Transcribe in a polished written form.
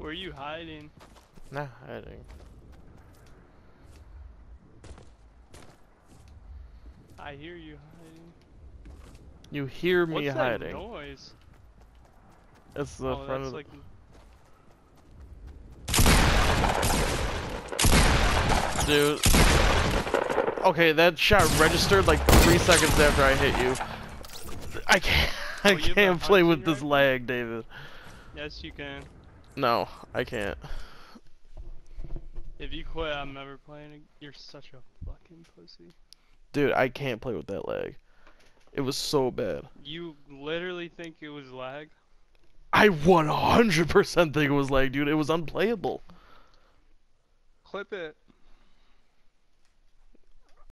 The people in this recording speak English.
Where are you hiding? Not hiding. I hear you hiding. You hear me What's hiding. that noise? It's the Oh, front that's of the... like... Dude. Okay, that shot registered like 3 seconds after I hit you. I can't. I you have can't a play with hunting this rifle? lag, David. Yes, you can. No, I can't. If you quit, I'm never playing. You're such a fucking pussy. Dude, I can't play with that lag. It was so bad. You literally think it was lag? I 100% think it was lag, dude. It was unplayable. Clip it.